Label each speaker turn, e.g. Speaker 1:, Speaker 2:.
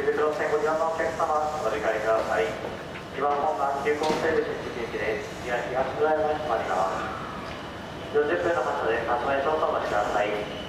Speaker 1: 陸路線ご利用のお客様、お乗り換えください。2番本南急行西武新宿駅で東村山に停まります。40分の発車で松江町とお待ちください。